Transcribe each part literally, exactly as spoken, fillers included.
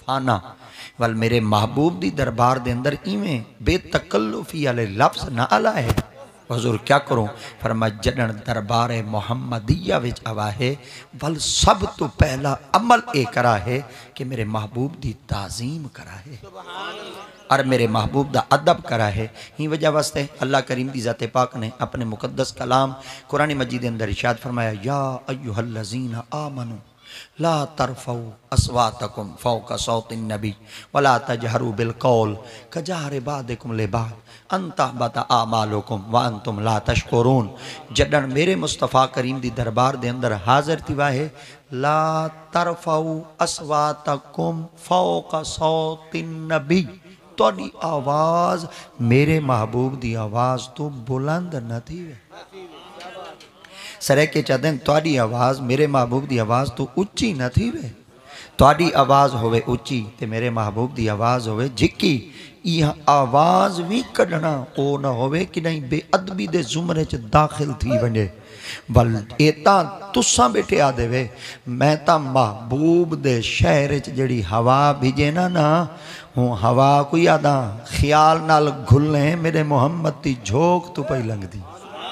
फाना वल मेरे महबूब दी दरबार दे अंदर इवें बेतकल्लुफी वाले लफ्ज़ ना आला है। हुजूर क्या करूँ? फरमाया जडन दरबार मुहम्मदिया विच आवा है वल सब तो पहला अमल ए करा है कि मेरे महबूब दी ताज़ीम करा है और मेरे महबूब दा अदब करा है। ही वजह वास्ते अल्लाह करीम दी ज़ाते पाक ने अपने मुकद्दस कलाम कुरान मजीद के अंदर इरशाद फरमाया या अय्युहल्लज़ीना आमनू ला तरफ़ऊ अस्वातकुम फ़ौक़ सौतिन नबी वला तजहरू बिल कौल कजहरि बादिकुम लिबाद अन तहबत आमालुकुम व अंतुम ला तशकुरून। जडन मेरे मुस्तफ़ा करीम दी दरबार दे अंदर हाज़िर थिवा है ला तरफ़ऊ अस्वातकुम फ़ौक़ सौतिन नबी, तोड़ी आवाज़ मेरे महबूब दी आवाज़ तो बुलंद न थी। सरे के चदें तोड़ी आवाज़ मेरे महबूब दी आवाज़ तो उच्ची न थी वे। तोड़ी आवाज़ होवे उच्ची ते मेरे महबूब दी आवाज़ होवे झिक्की। यह आवाज़ भी कढ़ना ओ न होवे कि नहीं बेअदबी दे जुमरे च दाखिल थी वने। बल एता तुसा बैठे आ देवे मैं ता महबूब दे शहर च जड़ी हवा भिजे ना ना हूँ हवा कोई आदा ख्याल नाल घुलने मेरे मुहम्मद दी झोंक तो पई लंघदी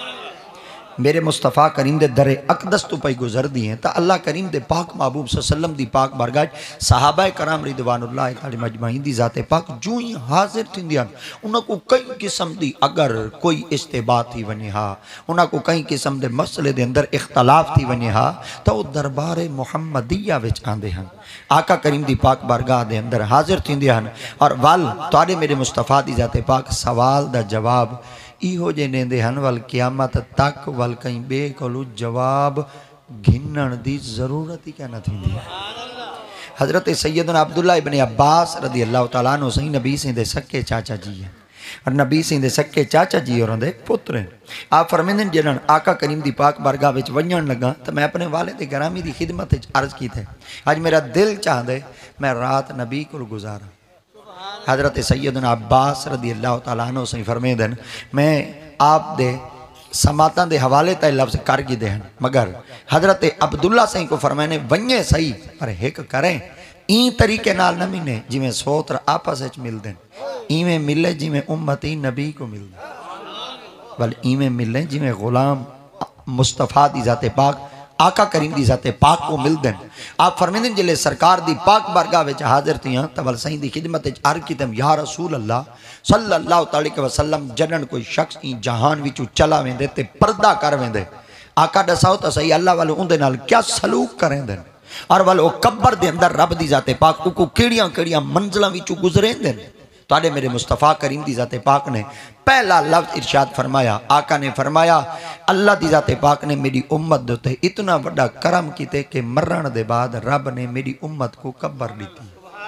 मेरे मुस्तफ़ा करीम दे दरे अकदस तो पई गुजरदी हैं। तो अल्लाह करीम दे पाक महबूब सल्लल्लाहु दी पाक बारगाह सहाबा कराम रिदवानुल्लाह अलैहिम अजमईन दी ज़ाते पाक जो ही हाजिर थिंदियां उन्हां को कई किस्म दी अगर कोई इस्तेबा थी वने हा उन्हां को कई किस्म दे मसले दे अंदर इख्तलाफ थी वने हा तो वो दरबार मुहम्मदिया विच आंदे हन आका करीम दी पाक बारगाह दे अंदर हाजिर थिंदियां हन और वल तुहाडे मेरे मुस्तफ़ा दी ज़ाते पाक सवाल दा जवाब इहो जे नेंदे हन वल क़यामत तक वल कहीं बे कोलू जवाब घिनण दी ज़रूरत ही क्या न थींदी। हज़रत सैयदना अब्दुल्ला इब्न अब्बास रज़ी अल्लाह तआला अन्हु सही नबी सिंह दे सक्के चाचा जी हैं और नबी सिंह दे सक्के चाचा जी और दे पुत्र हैं। आप फरमांदे ने जदन आका करीम दी पाक बारगाह विच वञण लगा तो मैं अपने वाले दे ग्रामी दी खिदमत विच अर्ज़ की थे अज मेरा दिल चाहदे मैं रात नबी को गुजारा। हज़रत सैयदना अब्बास रज़ी अल्लाह तआला अन्हु सही फरमांदे मैं आप दे समातां दे हवाले ते लफ्ज़ कर गिदे हैं मगर हज़रत अब्दुल्ला सही को फरमाने वन्ने सही पर एक करें ई तरीके नाल न मिले जिमें सोत्र आपस विच मिलदे इवें मिले जिमें उम्मती नबी को मिलदे बल इवें मिले जिमें गुलाम मुस्तफ़ा दी ज़ाते पाक आका करीम दी ज़ाते पाक को मिलदे। आप फरमांदे जिले सरकार दी पाक बारगाह विच हाजिर थियां त वल सही दी खिदमत विच अर्ज़ कीतम या रसूल अल्लाह सल्लल्लाहु अलैहि वसल्लम जडन कोई शख्स ई जहान विचों चला वेंदे ते पर्दा कर वेंदे आका दसाओ तो सही अल्लाह वाले उनदे नाल क्या सलूक करेंदे और वल ओ कब्र दे अंदर रब दी ज़ाते पाक को केड़ियां केड़ियां मंजिलां विचों गुजरेंदे। ताडे मेरे मुस्तफ़ा करीम दी ज़ाते पाक ने पहला लफ्ज़ इरशाद फरमाया आका ने फरमाया अल्लाह दी ज़ाते पाक ने मेरी उम्मत दे उत्ते इतना बड़ा करम कीते कि मरण दे बाद रब ने मेरी उम्मत को कब्र दी।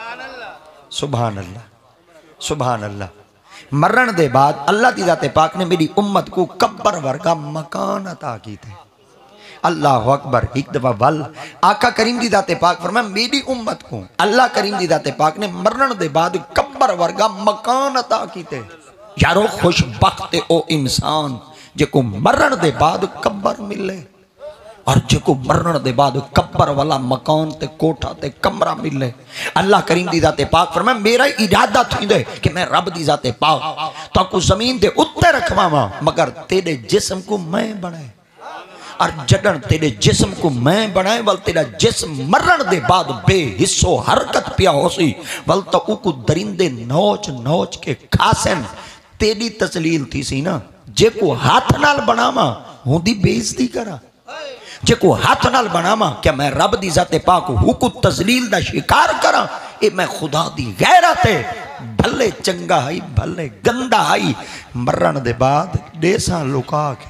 सुभान अल्लाह सुभान अल्लाह। मरण दे बाद अल्लाह दी ज़ाते पाक ने मेरी उम्मत को कब्र वर्गा मकान अता कीते। अल्लाह अकबर। एक दफा वल आका करीम दी ज़ाते पाक फरमाया मेरी उम्मत को अल्लाह करीम दी ज़ाते पाक ने मरण दे बाद कब्र वर्गा मकान अता कीते। यारो खुशबख्त ओ इंसान जेको मरण दे बाद कब्र मिले और जेको मरण दे बाद कब्र वाला मकान ते कोठा ते कमरा मिले। अल्लाह करीम दी ज़ाते पाक फरमाया मेरा इरादा थींदे कि मैं रब दी ज़ाते पाक तो को जमीन दे उत्ते रखवावा मगर तेरे जिस्म को मैं बनाए और जडन तेरे जिस्म को मैं बनाए वल तेरा जिस्म मरण दे बाद बेहिस्सो हरकत पिया होसी वल तो उको दरिंदे नोच नोच के खासन तेरी तसलील थी सी ना जेको हाथ नाल बनावा हुंदी बेइज्जती करा जेको हाथ नाल बनावा क्या मैं रब दी ज़ाते पाक हुकु तजलील दा शिकार करा ए मैं खुदा दी गैरत है भले चंगा है भले गंदा है मरण दे बाद देसा लुका के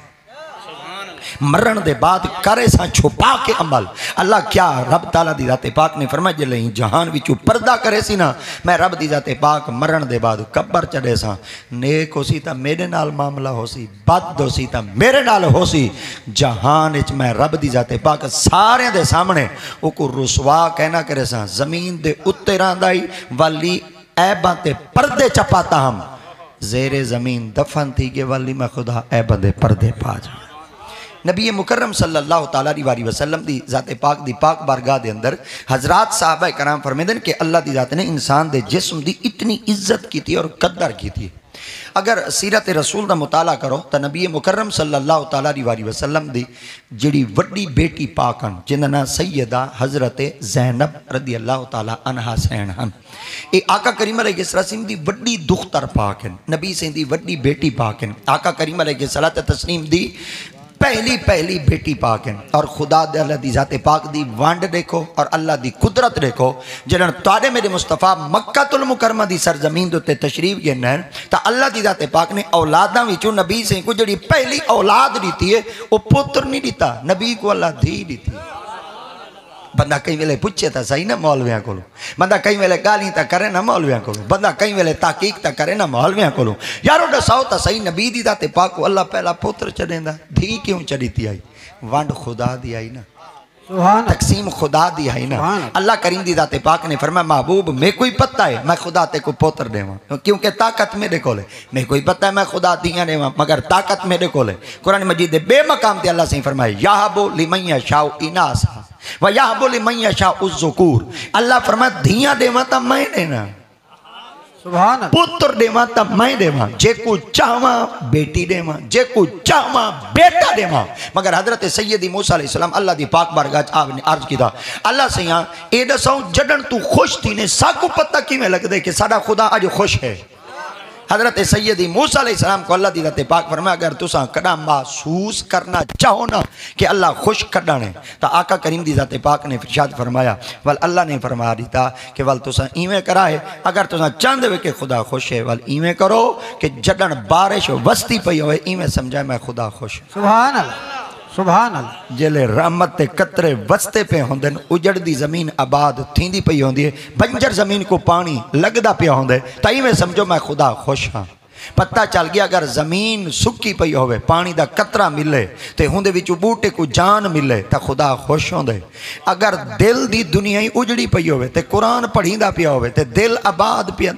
मरण दे बाद करे सा छुपा के अमल। अल्लाह क्या रब ताला दी ज़ाते पाक ने फरमाया जले जहान विचों पर्दा करे सी ना मैं रब दी ज़ाते पाक मरण दे बाद कब्र चढ़े सा नेक होसी ता मेरे नाल मामला होसी बद होसी ता मेरे नाल होसी जहान विच मैं रब दी ज़ाते पाक सारे दे सामने उको रुसवा कहना करे सा जमीन दे उत्ते रहिंदा ही वाली ऐबां ते पर्दे चपाता हम जेरे जमीन दफन थी के वाली मैं खुदा ऐबां दे पर्दे पा जा। नबी मुकर्रम सल्लल्लाहु तआला अलैहि वसल्लम दी ज़ात पाक दी पाक बारगाह दे अंदर हजरात साहबा कराम फरमाते हैं कि अल्लाह दी ज़ात ने इंसान दे जिस्म दी इतनी इज्जत की थी और कदर की थी। अगर सीरत रसूल का मुताला करो तो नबी मुकर्रम सल्लल्लाहु तआला अलैहि वसल्लम दी जिहड़ी वड्डी बेटी पाक हन जिन्दा नाम सैयदा हजरत ज़ैनब रदी अल्लाह तआला अन्हा सैन हन। ये आका करीम अलैहिस्सलाम दी वड्डी दुख्तर पाक हन, नबी से दी वड्डी बेटी पाक हन, आका करीम अलैहिस्सलात तस्लीम दी पहली पहली बेटी पाक है। और खुदा अल्लाह दी ज़ात पाक दी वंड देखो और अल्लाह दी कुदरत देखो। जिन्होंने तुहाडे मेरे मुस्तफा मक्कातुल मुकर्रमा दी सरजमीन दे उत्ते तशरीफ गिना है तो अल्लाह दी ज़ात पाक ने औलादां विचों नबी से को जिहड़ी पहली औलाद दी है वो पुत्र नहीं दिता, नबी को अल्लाह धी दी। बंदा कई वेले पूछे तो सही ना मौलवियां को, बंदा कई वेले गाली तो करे ना मौलवियां को, बंदा कई वेले ताकीक तो करे ना मौलवियां को। यारो दसाओ तो सही नबी दी ज़ात पाक को अल्लाह पहला पुत्र चढ़ेंदा, धी क्यों चढ़ी थी आई? वंड खुदा दी आई ना, तकसीम खुदा दी आई ना। अल्लाह करीम दी ज़ात पाक ने फरमाया महबूब मैं कोई पता है मैं खुदा ते को पुत्र देवा क्योंकि ताकत मेरे को मैं कोई पता है मैं खुदा दियाँ देवा मगर ताकत मेरे को। कुरान मजीद दे बेमकाम ते अल्लाह से फरमाया याहबु लिमन यशाउ इनासा व याहबु लिमन यशाउ ज़ुकूर। अल्लाह फरमाया धियाँ देवा तो मैं देना, पुत्र देवा तो मैं देवा, जे को चाहवा बेटी देवा, जे को चाहवा बेटा देवा। मगर हजरत सैयदी मूसा अलैहिस्सलाम अल्लाह दी पाक बारगाह आपने अर्ज किया अल्लाह से यहाँ ए दसो जडन तू खुश थी ने साकू पता किवें लगदे कि साडा खुदा अज खुश है। हजरत सैयदी मूसा अलैहिस्सलाम को अल्लाह दी ज़ात पाक फरमाया अगर तुसा कदा महसूस करना चाहो ना कि अल्लाह खुश कदण है तो आका करीम दी ज़ात पाक ने इरशाद फरमाया वल अल्लाह ने फरमा दिता कि वल तुसा इवें कराए अगर तुसा चाहते हो कि खुदा खुश है वल इवें करो कि जडन बारिश वसती पई होए इवें समझाए मैं खुदा खुश। सुभान अल्लाह सुभान अल्लाह। जेले रहमत के कतरे वसते पे होंदे उजड़दी जमीन आबाद थींदी पई होंदी है, बंजर जमीन को पानी लगदा पिया होंदे तो इवें समझो मैं खुदा खुश हाँ। पता चल गया अगर जमीन सुक्की पई होवे पानी दा कतरा मिले तो हुंदे विचों बूटे को जान मिले तो खुदा खुश होंदे। अगर दिल दी दुनिया ही उजड़ी पई होवे ते कुरान पढ़ींदा पिया होवे ते दिल आबाद पिया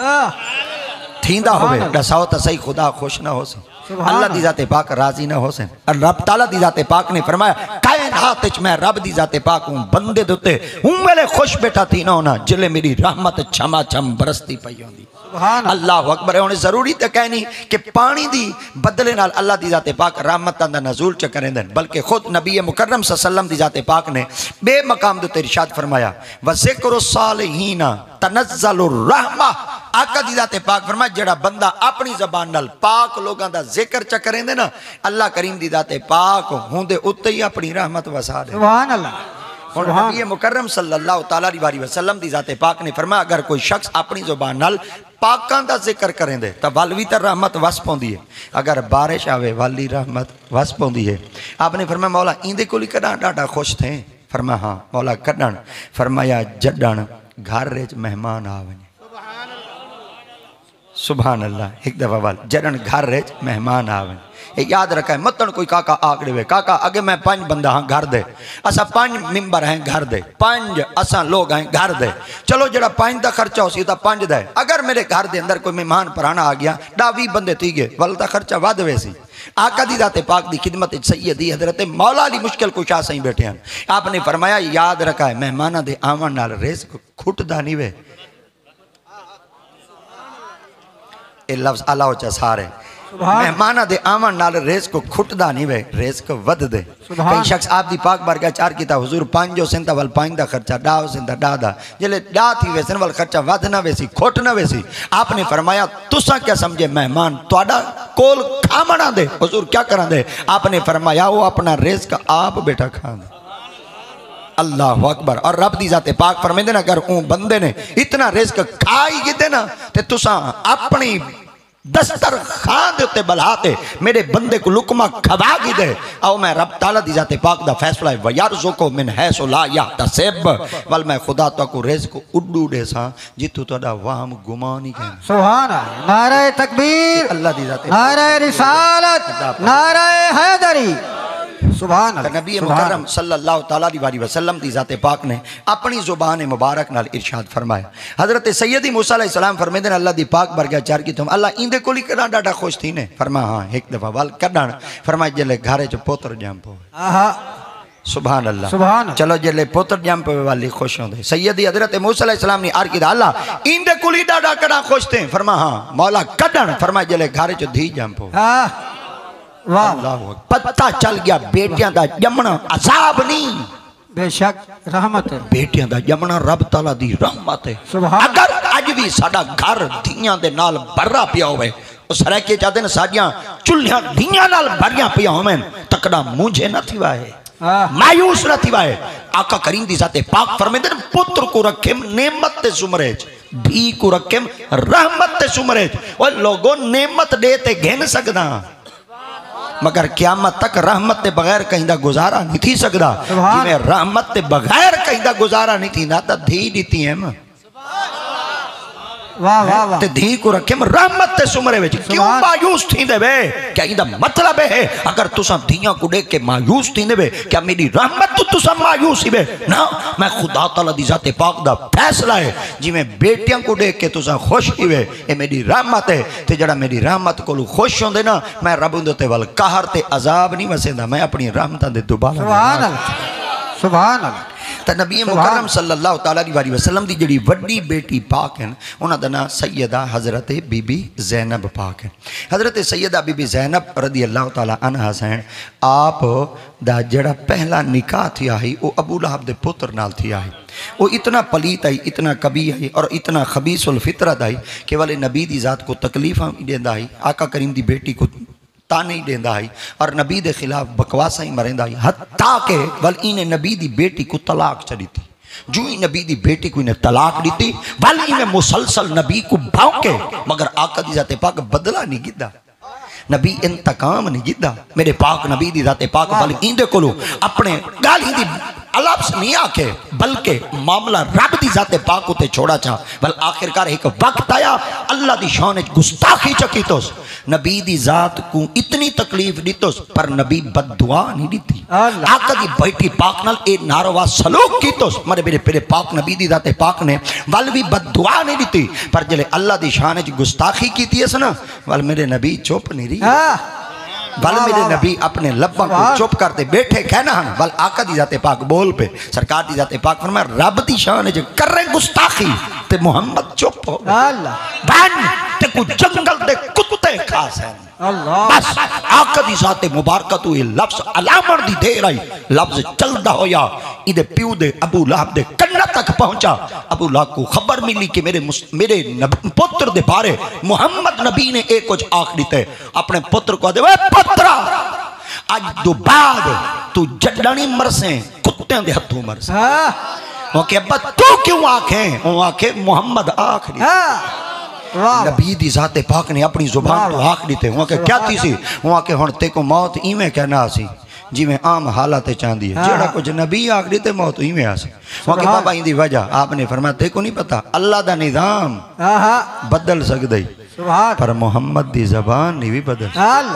थींदा होवे दसाओ तो सही खुदा खुश ना हो सी, अल्लाह दी ज़ात पाक राजी ना हो सन। रब ताला दी ज़ात पाक ने फरमाया कायनात विच मैं रब दी ज़ात पाक हूं बंदे दे उत्ते हूं वेले खुश बैठा थी ना होना जिले मेरी रहमत छमा छम बरसती पई होंदी। अल्लाह अकबर। हुण जरूरी तो कहनी कि पानी दी बदले नाल अल्लाह दी ज़ात पाक रहमतां दा नज़ूल च करेंदे बल्कि खुद नबी मुकर्रम सल्लल्लाहु अलैहि वसल्लम दी ज़ात पाक ने बेमकाम दे उत्ते इरशाद फरमाया व ज़िक्र सालिहीन तनज़्ज़लुर रहमा। आका दी ज़ात पाक फरमाया जेड़ा बंदा अपनी ज़बान नाल पाक लोगां दा जिक्र च करेंदे ना अल्लाह करीम दी ज़ात पाक हुंदे उत्ते ही अपनी रहमत वसा दे। सुभान अल्लाह। और नबी मुकर्रम सल्लल्लाहु तआला अलैहि वसल्लम दी ज़ात पाक ने फरमाया अगर कोई शख्स अपनी ज़ुबान नाल पाकां दा जिक्र करेंदे तो वल भी तो रहमत वस पौंदी है, अगर बारिश आवे वाली रहमत वस पौंदी है। आपने फरमाया मौला इंदे कोल कदा डाडा खुश थे? फरमाया हाँ मौला कदण। फरमाया जडण घर विच मेहमान आवे। सुभान अल्लाह। एक दफा वाल जडन घर विच मेहमान आवे याद रखा है मतन कोई काका आकड़े वे काका अगे मैं पांच बंदा हाँ घर दे असा पांच मिम्बर हैं घर दे पांच असा लोग हैं घर दे चलो जरा पांच का खर्चा उसी तो पांच दे अगर मेरे घर दे अंदर कोई मेहमान पराना आ गया डा भी बंदे थी गए वाल का खर्चा वध वैसी। आका दी ज़ात पाक दी खिदमत सैयदी हजरत मौला अली मुश्किल कुशा सही बैठे हैं। आपने फरमाया याद रखा है मेहमाना दे आवन नाल रिज़्क खुटदा नहीं वे। ये लफ्ज़ अलाओ चा सारे मेहमाना दे आवन नाल रिज़्क खुटदा नहीं वे रिज़्क वध दे। कई शख्स आप दी पाक बारगाह चार कीता हुजूर पांच जो सिंता वल पांच दा खर्चा डा सिंता डा दा जिले डा थी वैसन वल खर्चा वध ना वैसी खुट ना वैसी। आपने फरमाया तुसा क्या समझे मेहमान तुहाडा कोल खामना दे हुजूर क्या करा दे? आपने फरमाया वो अपना रिज़्क आप बेटा खा दे। अल्लाह अकबर। और रब दी ज़ात पाक फरमांदे ना अगर ऊ बंदे ने इतना रिज़्क खाई गिते ना ते तुसा अपनी दस्तर खान दे उत्ते बलाते मेरे बंदे को लुकमा खवा गी दे आओ मैं रब ताला दी ज़ात पाक दा फैसला है वयरज़ुकु मिन हैसु ला यहतसिब वल मैं खुदा तो को रिज़्क उड्डू दे सा जितु तोड़ा वाम गुमान ही कहना। सुभान अल्लाह। नारे तकबीर। अल्लाह दी ज़ात नारे रिसालत नारे हैदरी सुभान अल्लाह। नबी मुकर्रम सल्लल्लाहु तआला अलैहि वसल्लम दी ज़ात पाक ने अपनी जुबान मुबारक नाल इरशाद फरमाया। हजरत सैयदी मूसा अलैहिस्सलाम फरमाते हैं अल्लाह दी पाक बरगा चार की तुम अल्लाह इंदे कोल ही कदा डाटा खुश थी ने। फरमा हाँ एक दफा वाल कढण फरमाया जले घरे च पुत्र जम पवे। आहा सुभान अल्लाह। सुभान चलो जले पुत्र जम पवे वाली खुश होंदे। सैयदी हजरत मूसा अलैहिस्सलाम ने अर्ज किया अल्लाह इंदे कोल ही डाटा कदा खुश थे। फरमा हाँ मौला कढण फरमाया जले घरे च धी जम पवे। हाँ वाह पता चल गया बेटियां दा जमना अजाब नहीं बेशक रहमत है। बेटियां दा जमना रब तआला दी रहमत है। सुभान अगर अज भी साडा घर धीयां दे नाल भरा पिया होवे उस रखे चाहते साडियां चुल्हियां धीयां नाल भरियां पिया होवेन तकड़ा मुझे न थी वाए मायूस न थी वाए। आका करीम दी ज़ाते पाक फरमाते हैं पुत्र को रखे नेमत ते सुमरे धी को रखे रहमत ते सुमरे। और लोगों नेमत दे ते घेन सकदा मगर क्यामत तक रहमत के बगैर कहीं दा गुजारा नहीं थी सकता। जिमें रहमत के बगैर कहीं दा गुजारा नहीं थी ना तो धी दी है वाह वाह वाह ते धी को रखे रहमत ते सुमरे विच क्यों मायूस थी देवे। क्या इंदा मतलब है अगर तुसा धियां को देख के मायूस थी देवे क्या मेरी रहमत तो तुसा मायूस ही वे ना। मैं खुदा ताला दी ज़ाते पाक दा फैसला है जिमें बेटियां को देख के तुसा खुश ही वे ये मेरी रहमत है। ते जड़ा मेरी रहमत को खुश होंदे ना मैं रब दे वल कहर ते अजाब नहीं वसेंदा मैं अपनी रहमतां दे दोबारा। सुभान अल्लाह सुभान अल्लाह। तो नबी मुकर्रम सल्लल्लाहु तआला अलैहि वसल्लम दी जड़ी वड्डी बेटी पाक है उन्हां दा नाम सैयदा हजरत बीबी ज़ैनब पाक है। हजरत सैयदा बीबी ज़ैनब रदी अल्लाह तआला अन्हा सैन आप दा जड़ा पहला निकाह थिया ही वो अबू लहब दे पुत्र नाल थिया ही। वो इतना पलीत आई इतना कबी आई और इतना खबीसुल फितरत आई कि वाले नबी दी ज़ात को तकलीफ़ देंदा ही आका करीम दी बेटी को ताने ही देंदा ही और नबी दे खिलाफ बकवासा ही मरेंदा ही हत्ता के वल इने नबी दी बेटी को तलाक चढ़ी थी। जो ही नबी दी बेटी को इन्हें तलाक दी थी वल इने मुसलसल नबी को भौंके मगर आका दी ज़ाते पाक बदला नहीं गिदा नबी इंतकाम नहीं गिदा। मेरे पाक नबी दी ज़ाते पाक वल इंदे कोलो अपने गाली दी अलफ्स नहीं आके बल्कि मामला रब दी ज़ाते पाक उते छोड़ा चा बल आखिरकार एक वक्त आया अल्लाह दी शान विच गुस्ताखी चकी तोस नबी दी ज़ात को इतनी तकलीफ दी तोस पर नबी बददुआ नहीं दी। आका दी बेटी पाक नाल ए नारवा सलूक की तोस मरे मेरे मेरे पाक नबी दी ज़ाते पाक ने वल भी बददुआ नहीं दी पर जले अल्लाह दी शान विच गुस्ताखी की थी ना वल मेरे नबी चुप नहीं रही। बल मेरे नबी अपने लब्बों को चुप करते बैठे कहना हम बल आका दी ज़ाते पाक बोल पे सरकार दी ज़ाते पाक फरमाया रब दी शान च कर रहे गुस्ताखी ते मोहम्मद चुप हो बन ते को जंगल दे कुत्ते खास है बस आका दी ज़ाते मुबारक तू ये लफ्ज अलामत दी दे रही लफ्ज चलदा होया इदे प्यू दे अबू लहब दे कन्ना तक पहुंचा। अबू लहब को खबर मिली कि मेरे मेरे पुत्र दे बारे मोहम्मद नबी ने एक कुछ आख दिते अपने पुत्र को दे पुत्रा आज तो बाद तू जड्डानी मरसे कुत्ते दे हथों मरसे। वो के अब्बा तू क्यों आखे वो आखे मोहम्मद आख दी नबी दी ज़ाते पाक ने अपनी जुबान तो आख दी थे वहाँ के क्या थी सी वहाँ के हुण ते को मौत इवें कहना सी जिमें आम हालात चाहती है जेड़ा कुछ नबी आख दी ते मौत इवें आसी। वहाँ के बाबा इंदी वजह आपने फरमाया ते को नहीं पता अल्लाह दा निज़ाम बदल सकदा ही पर मोहम्मद दी ज़बान नहीं भी बदल।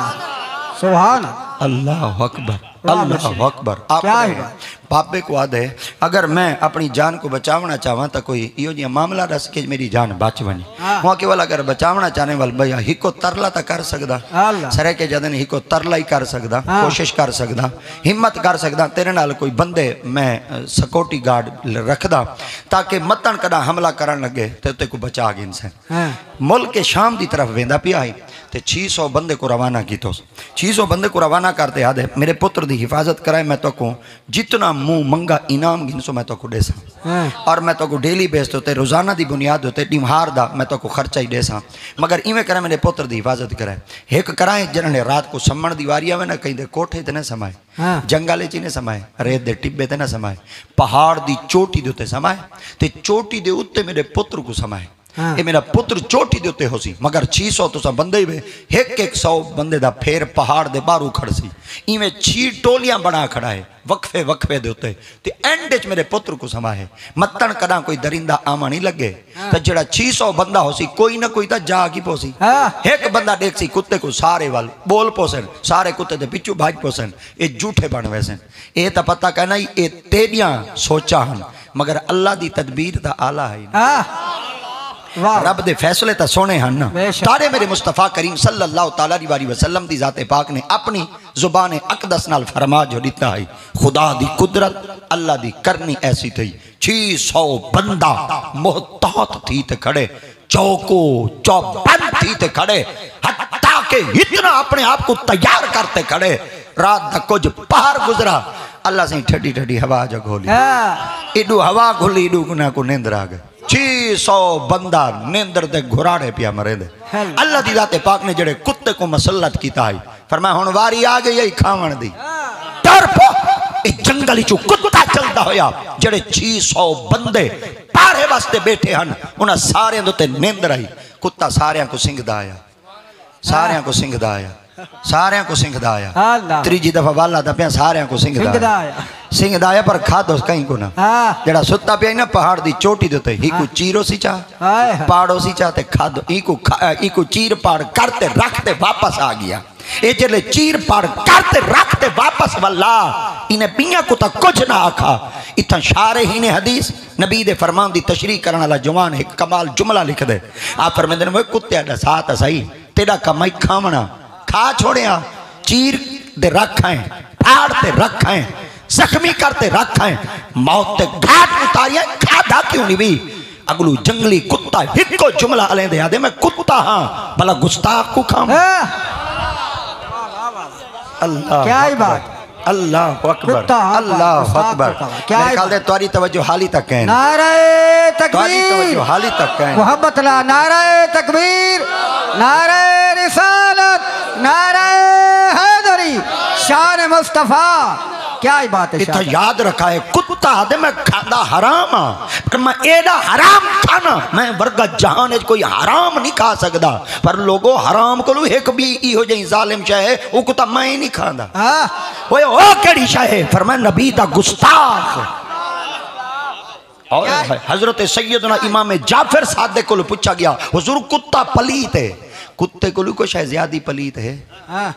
सुभान अल्लाह अकबर अल्लाह अकबर। पापे को आदे अगर मैं अपनी जान को बचावना चाहवा तो कोई यो जी मामला दस के मेरी जान बच बनी वहाँ केवल अगर बचावना चाहने वाल भैया हिको तरला तो कर सकदा सरे के जदन हिको तरला ही कर सकदा कोशिश कर सकदा हिम्मत कर सकदा तेरे नाल कोई बंदे मैं सिक्योरिटी गार्ड रखदा ताकि मतन कदा हमला करन लगे तो ते को बचा गिन से। मुल्क के शाम की तरफ वेंदा पिया ही ते छह सौ बंदे को रवाना की तो छह सौ बंदे को रवाना करते आदे मेरे पुत्र की हिफाजत कराए मैं तो को जितना मुंह मंगा इनाम गिनसो मैं तो को दे सा और मैं तो को डेली बेस तो रोजाना की बुनियाद होते डिमहार दा मैं तो को खर्चा ही दे सा मगर इवें करे मेरे पुत्र की हिफाजत कराए एक कराए जिन्हें रात को सम्मण दी वारी आवे ना कहीं दे कोठे ते न समाए जंगल च न समाए रेत दे टिब्बे ते न समाए पहाड़ की चोटी दे उत्ते समाए ते चोटी दे उत्ते मेरे पुत्र को समाए हाँ। ये मेरा पुत्र चोटी दे उत्ते हो सी मगर छे सौ तुसा बंदे ही वे एक एक सौ बंदे दा फेर पहाड़ दे बारू खड़ सी इवें छी टोलियां बना खड़ा है वक्फे वक्फे दे उत्ते ते एंड च मेरे पुत्र को समा है मतन कदा कोई दरिंदा आमा नहीं लगे हाँ। तो जेड़ा छे सौ बंदा हो सी कोई ना कोई तो जाग ही पोसी हाँ। एक बंदा देख सी कुत्ते को सारे वाल बोल पोसन सारे कुत्ते दे पिछू भाज पोसन ये झूठे बन वैसे ये तो पता कहना ये तेरियां सोचा हन मगर अल्लाह दी तदबीर दा आला है हाँ। वाह रब दे फैसले तो सोने हैं ना बेशक। तारे मेरे मुस्तफ़ा करीम सल्लल्लाहु ताला अलैहि वसल्लम दी जाते पाक ने अपनी जुबान अकदस नाल फरमा जो दिता है खुदा दी कुदरत अल्लाह दी करनी ऐसी थी छे सौ बंदा मोहतात थी ते खड़े चौको चौबंद थी ते खड़े हत्ता के इतना अपने आप को तैयार करते खड़े रात दा कुछ पहाड़ गुजरा अल्लाह से ठडी ठडी हवा जो घोली हाँ। इडू हवा घोली इडू गुना को नींद आ गए छे सौ बंदा नींदर दे घुराड़े पिया मरे दे अल्लाह दी जाते पाक ने जड़े कुत्ते को मसल्लत कीता है फरमाया हुन वारी आ गई है खावन दी डर पो ए जंगल चो कुत्ता चलदा होया जड़े छे सौ बंदे पारे वास्ते बैठे हन उन्हां सारे दे उत्ते नींदर आई कुत्ता सारियां को सिंघदा आया सारियां को सिंघदा आया सारियां को सिंघदा आया अल्लाह त्रीजी दफा वाला दा पिया सारियां को सिंघदा सिंघदा आया आया सिंघदा आया पर खादो कहीं को ना हाँ। जड़ा सुत्ता पिया ना पहाड़ दी चोटी दे उत्ते हिकु चीरो सी चा हाय हाय। पाड़ो सी चा ते खादो इको इको चीर पाड़ करते रखते वापस आ गया ये जले चीर पाड़ करते रखते वापस वल्ला इन्हें पिया को तो कुछ ना आखा इतना शारे ही ने हदीस नबी दे फरमान दी तशरीह करने वाला जवान एक कमाल जुमला लिख दे आप फरमाते ने कुत्ते दा साथ सही तेरा कमाई खावना खा छोड़िया चीर दे रखें फाड़ ते रखें जख्मी करते रखें मौत ते घाट उतारिया खादा क्यों नहीं भी अगलू जंगली कुत्ता हिको जुमला अले दे आदे मैं कुत्ता हाँ भला गुस्ताख को खाऊं हाँ। अल्लाह क्या ही बात अल्लाह अकबर कुत्ता हाँ, अल्लाह गुस्ताख अकबर को खाऊं। क्या मेरे ही ख्याल दे तुम्हारी तवज्जो हाली तक है नारे तुम्हारी तकबीर तवज्जो हाली तक है मोहब्बत ला नारे तकबीर नारे रिसालत नारे हैदरी शान मुस्तफा क्या ही बात है इतना शाह। याद रखा है कुत्ता दे मैं खादा हराम हाँ पर मैं एडा हराम खाना मैं वर्गा जहान है कोई हराम नहीं खा सकता पर लोगो हराम को लू एक भी इहो जई जालिम शाह है वो कुत्ता मैं ही नहीं खांदा हाँ। ओए ओ केड़ी शाह है फरमाया नबी दा गुस्ताख और हजरत सैयदना इमाम जाफर सादिक को पूछा गया हुजूर कुत्ता पलीत है कुत्ते को कोई शायद ज्यादा पलीत है हाँ।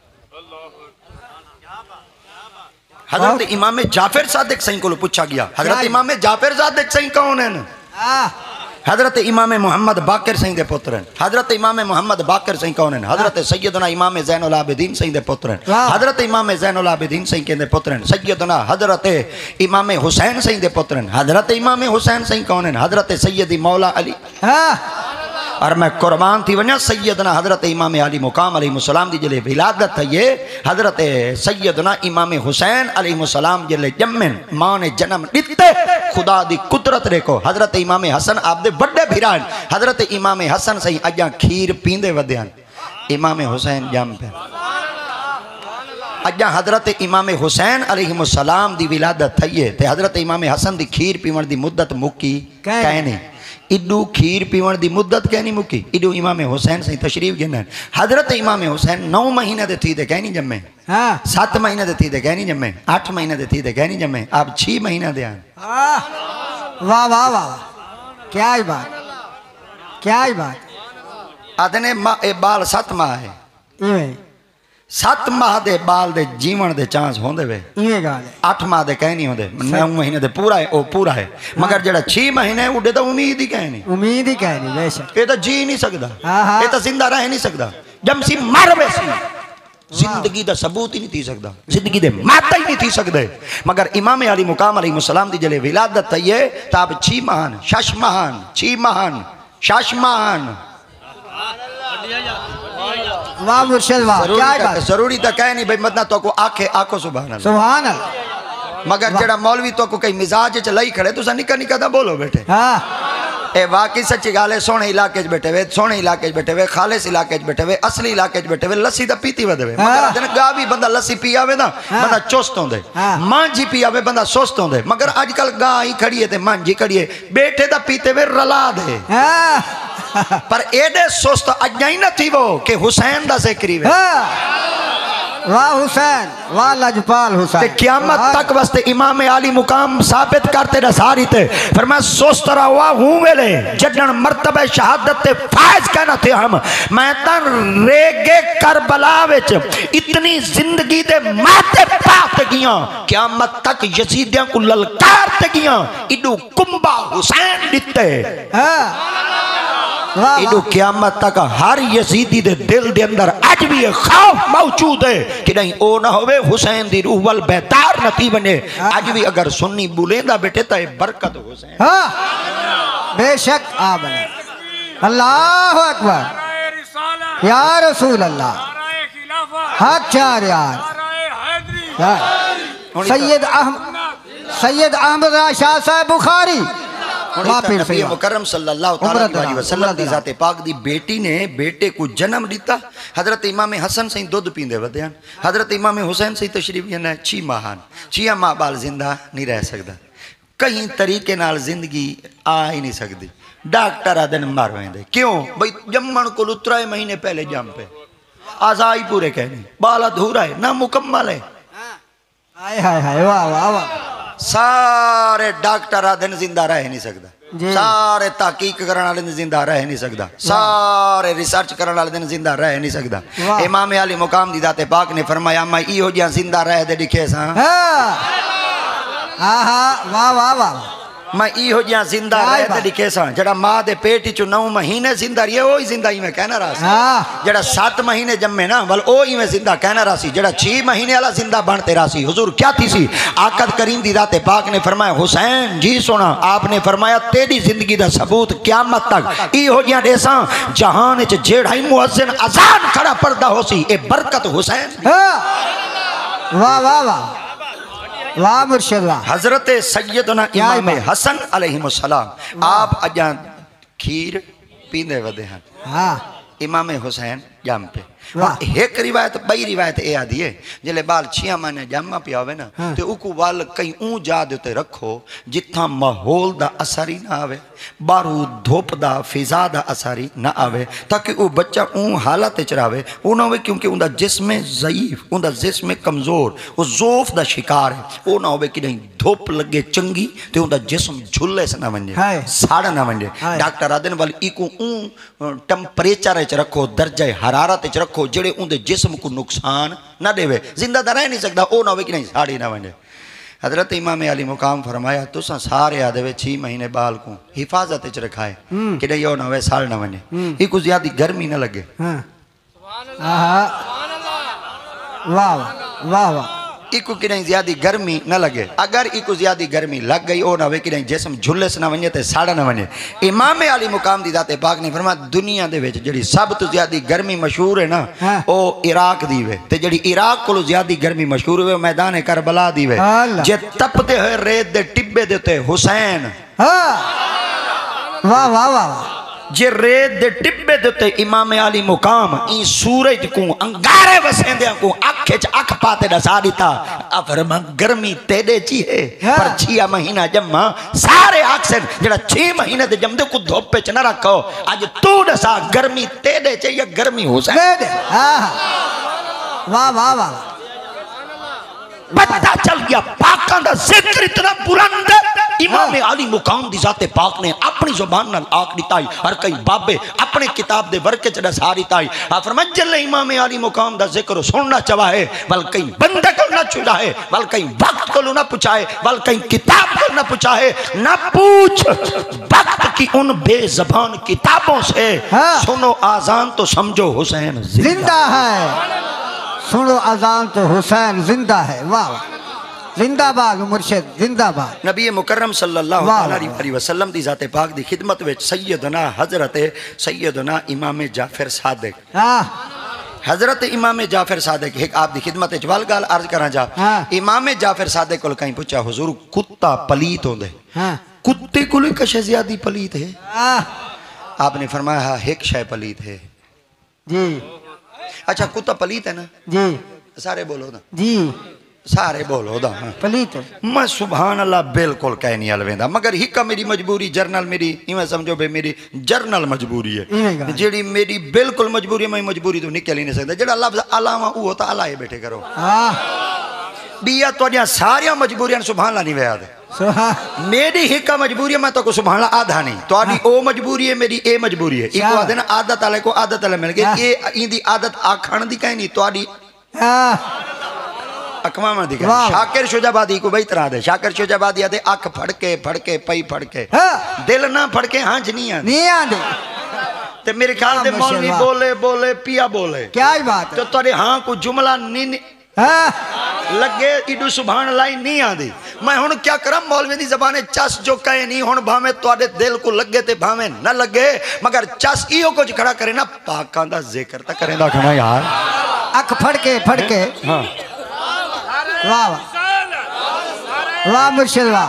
हजरत इमाम जाफर सादिक सही को पूछा गया हजरत इमाम जाफर सादिक सही कौन है हाँ। हजरत इमाम मोहम्मद बाकर सही दे पुत्र हैं हजरत इमाम मोहम्मद बाकर सही कौन है हजरत सैयदना इमाम ज़ैनुल आबिदीन सही दे पुत्र हैं हजरत इमाम ज़ैनुल आबिदीन सही के दे पुत्र हैं सैयदना हजरत इमाम हुसैन सही दे पुत्र हैं हजरत इमाम हुसैन सही कौन है हजरत सैयदी मौला अली हाँ। और मैं कुर्बान थी वना सैयदना हजरत इमाम अली मुकाम अलैहिस्सलाम दी जले विलादत है ये हजरत सैयदना इमाम हुसैन अलैहिस्सलाम जले जम्मन मां ने जन्म दिते खुदा दी कुदरत देखो हजरत इमाम हसन आप दे बड़े भिरान हजरत इमाम हसन सही अजा खीर पींदे वद्यान इमाम हुसैन जम पे अजा हजरत इमाम हुसैन अलैहिस्सलाम दी विलादत है ये ते हजरत इमाम हसन दी खीर पीवण दी मुद्दत मुक्की कहने इडू खीर पीवण दी मुद्दत कहनी मुक्की इडू इमाम हुसैन सही तशरीफ गिनन हजरत इमाम हुसैन नौ महीने दे थी दे कहनी जम्मे हाँ। सात महीने दे थी दे कहनी जम्मे आठ महीने दे थी दे कहनी जम्मे आप छह महीने दे आन हाँ। वाह वाह वाह क्या ही बात क्या ही बात आदने मां ए बाल सात माह है इवें सात माह दे बाल दे जीवन दे चांस होंदे वे इवें गाल है आठ माह दे कहनी होंदे नौ महीने दे पूरा है ओ पूरा है मगर जेड़ा छह महीने उडे तो उम्मीद ही कहनी उम्मीद ही कहनी बेशक ये तो जी नहीं सकदा हाँ, हाँ। ये तो जिंदा रह नहीं सकदा जमसी मर वैसी जिंदगी दा सबूत ही नहीं थी सकदा जिंदगी दे माता ही नहीं थी सकदे मगर इमाम अली मुकाम अलैहिस्सलाम दी जले विलादत है ताब छी महान शश महान छी महान शश महान वाह मुर्शिद वाह क्या ही बात जरूरी तो कह नहीं भाई मतना तो को आखे आखो सुभान अल्लाह सुभान अल्लाह मगर जेड़ा मौलवी तो को कई मिजाज च लई खड़े तुसा निका निका दा बोलो बेटे हाँ ए वाकई सच्ची गाल है। सोने इलाके च बैठे वे, सोने इलाके च बैठे वे, खालिस इलाके च बैठे वे, असली इलाके च बैठे वे, लस्सी दा पीती वदवे। मगर आदन गा भी बंदा लस्सी पी आवे ना बंदा चुस्त होंदे, मांझी पी आवे बंदा सुस्त होंदे। मगर आजकल गा ही खड़ी है ते मांझी खड़ी है, बैठे दा पीते वे रला दे। पर एडे सुस्त अज्ञा ही न थी वो कि हुसैन दा जिक्र वे। वाह हुसैन, वाह लजपाल हुसैन। ते क़यामत तक वास्ते इमाम आली मुकाम साबित करते रसारी थे। फिर मैं सोचता रहा हूँ वेले जडन मर्तबे शहादत ते फायज कहना थे हम। मैं तन रेगे करबला विच इतनी जिंदगी दे माते पात गया, क़यामत तक यजीदियां को ललकारते गया। इडू कुंबा हुसैन दिते इडू क़यामत तक हर यजीदी दे दिल दे अंदर अज भी खौफ मौजूद है कि नहीं ओ ना होवे हुसैन दी रूह वल बेदार न थी बने। अज भी अगर सुन्नी बुलेंदा बेटे तो बरकत हुसैन। हाँ बेशक आ बने। अल्लाह अकबर या रसूल अल्लाह। हाँ चार यार सैयद अहमद सैयद अहमद शाह साहब बुखारी मुकर्रम सल्लल्लाहु अलैहि वसल्लम दी ज़ाते पाक दी बेटी ने बेटे को जन्म दिता। हजरत इमाम हसन सही दूध पींदे वदे हन। हजरत इमाम हुसैन सही तशरीफ ने छी माहान छिया माँ बाल जिंदा नहीं रह सकता। कई तरीके नाल जिंदगी आ ही नहीं सकती। डॉक्टर आदन मर वेंदे क्यों भाई जम्मन को त्रै महीने पहले जम पे आजाई पूरे कहने बाल अधूरा है ना मुकम्मल है। हाय हाय हाय वाह वाह वाह। सारे डॉक्टर आदन जिंदा रह नहीं सकता, सारे तहकीक करने वाले दिन जिंदा रह नहीं सकता, सारे रिसर्च करने वाले दिन जिंदा रह नहीं सकता। इमाम अली मुकाम दी ज़ाते पाक ने फरमाया मैं इहो जिहा जिंदा रह दे दिखे सा। वाह वाह वाह। मैं इहो जिहा जिंदा रह दे दिखे सा जड़ा माँ दे पेट चो नौ महीने जिंदा रही वो ही जिंदा ही मैं कहना रहा सी। जड़ा सात महीने जम्मे ना बल ओ ही मैं जिंदा कहना रहा सी। जड़ा छह महीने वाला जिंदा बनते रहा सी। हुजूर क्या थी सी आकद करीम दी ज़ाते पाक ने फरमाया हुसैन जी सुना आपने फरमाया तेरी जिंदगी दा सबूत क़यामत तक इहो जिहा देसा जहान च जेड़ा ही मुअज्जिन अजान खड़ा पड़दा हो सी ए बरकत हुसैन। वाह वाह वाह वाह मुर्शिद वाह। हजरत सैयदना इमाम हसन अलैहिस्सलाम आप अजा खीर पींदे वदे हैं। हाँ इमाम हुसैन जम पे एक रिवायत बई रिवायत ए आदि है जिले बाल छिया महीने जमा पिया होवे ना तो उकू वाल कई ऊ जा देते रखो जिथा माहौल दा असर ही ना आवे बारू धुप दा फिजा दा असर ही ना आवे ताकि वो बच्चा ऊ हालत च रहे वो ना हो क्योंकि उनका जिस्म ज़ईफ उनका जिस्म कमज़ोर वो जोफ दा शिकार है। वो ना हो कि नहीं धुप लगे चंगी तो उनका जिस्म झुले से ना वजे साड़ ना वजे। डॉक्टर आदन वाली इको ऊ टैंपरेचर च रखो दर्जा हरारत च रखो जेड़े उनके जिस्म को नुकसान ना देवे जिंदा तो रह नहीं सकता। वो ना हो कि नहीं साड़ी ना वजे। हजरत इमाम अली मुकाम फरमाया तुसा सारे आदे छह महीने बाल को हिफाजत च रखाए कि नहीं यो ना हो साल ना वजे एक ज्यादा गर्मी ना लगे। वाह वाह वाह। इको कि नहीं ज्यादा गर्मी न लगे। अगर इको ज्यादा गर्मी लग गई ओ ना हो कि नहीं जिस्म झुलस ना वजे तो साड़ा ना वजे। इमाम अली मुकाम दी ज़ाते पाक ने फरमाया दुनिया दे विच जिहड़ी सब तो ज्यादा गर्मी मशहूर है ना ओ इराक दी वे ते जिहड़ी इराक कोलों ज्यादा गर्मी मशहूर है मैदान करबला दी वे जे तपते हुए रेत दे टिब्बे दे उत्ते हुसैन। वाह वाह वाह। जे रेत दे टिब्बे दे उत्ते इमाम अली मुकाम ई सूरज को अंगारे वसेंदियां को अख च अख पाते दसा दिता अफरमा गर्मी तेरे ची है पर छिया महीना जम्मा सारे आक्सन जड़ा छह महीने दे जमदे को धूप पे च ना रखो आज तू दसा गर्मी तेरे च या गर्मी हो सके। वाह वाह वाह। पता चल गया पाका दा जिक्र इतना बुलंद इमाम अली मुकाम दी ज़ाते पाक ने अपनी जुबान नाल आख दिताई और कई बाबे अपने किताब दे वर्के च दसा दिताई। आ फरमाया जल्ले इमाम अली मुकाम दा जिक्र सुनना चाहे बल कई बंदे को ना छुड़ाए बल कई वक्त को ना पूछाए बल कई किताब को ना पूछाए ना पूछ वक्त की उन बेज़बान किताबों से सुनो आजान तो समझो हुसैन जिंदा है। सुनो अजान तो हुसैन जिंदा है। वाह जिंदाबाद मुर्शिद जिंदाबाद। नबी मुकर्रम सल्लल्लाहु अलैहि वसल्लम दी ज़ाते पाक दी खिदमत विच सैयदना हजरत सैयदना इमाम जाफर सादिक हजरत इमाम जाफर सादिक एक आप दी खिदमत विच वल गल अर्ज करा जा। इमाम जाफर सादिक कोल कहीं पूछा हुजूर कुत्ता पलीत होंदे कुत्ते को लेकर शय ज्यादा पलीत है। हाँ आपने फरमाया हाँ एक शय पलीत है। जी अच्छा कुत्ता पलीत है ना? जी सारे बोलो ना, जी सारे बोलो दा। पलीत मैं सुभान अल्लाह बिल्कुल कह नहीं अलवेंदा, मगर हिका मेरी मजबूरी जर्नल मेरी इवें समझो बे मेरी जर्नल मजबूरी है जेड़ी मेरी बिल्कुल मजबूरी है। मैं मजबूरी तो निकल ही नहीं सकता। जेड़ा लफ्ज अलावा वो होता अलाए बैठे करो। हाँ बिया तो सारिया मजबूरियां सुभान अल्लाह नहीं वयाद मेरी हिका मजबूरी है। मैं तो को सुभान अल्लाह आधा नहीं तो आदि ओ मजबूरी है मेरी ए मजबूरी है। एक आदे ना आदत वाले को आदत वाले मिल गई ये इंदी आदत आखण दी कहीं नहीं तो आदि अकवा में दिखा। शाकिर शुजाबादी को बई तरह दे। शाकिर शुजाबादी आदे अख फड़के फड़के पई फड़के दिल ना फड़के हांज नहीं आंदे नहीं आंदे। ते मेरे ख्याल दे मौलवी बोले बोले पिया बोले क्या ही बात तो तोरे हां को जुमला नी लगे इडू सुभान अल्लाह नहीं आंदी। मैं हुन क्या करा मौलवी दी ज़बान चस जो कहे नहीं हुन भावे तोड़े दिल को लगे ते भावे न लगे मगर चस इयो कुछ खड़ा करे ना पाकां दा जिक्र ता करेंदा खना यार। अख फड़के फड़के हां वाह वाह वाह मुर्शिद वाह।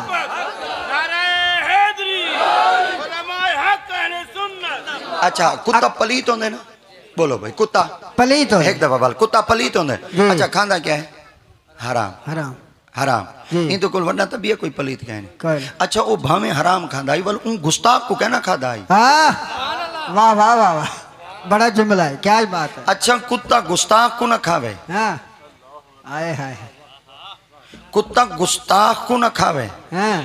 अच्छा कुत्ता पलीत होंदे ना? बोलो भाई कुत्ता पलीत हो एक दफा बाल कुत्ता पलीत होंदे। अच्छा खांदा क्या है? हराम हराम हराम इन तो कोई वरना तब ये कोई पलीत कहने। अच्छा वो भावे हराम खांदा बल उन गुस्ताख को कहना खादा आई। वाह वाह वाह वाह बड़ा जुमला है क्या बात है। अच्छा कुत्ता गुस्ताख को ना खावे। हाँ आए हाय कुत्ता गुस्ताख को ना खावे। हाँ